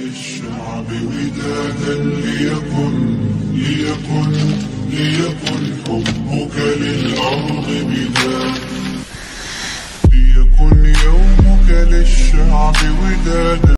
للشعب ودادا ليكن حبك للأرض بدادا، ليكن يومك للشعب ودادا.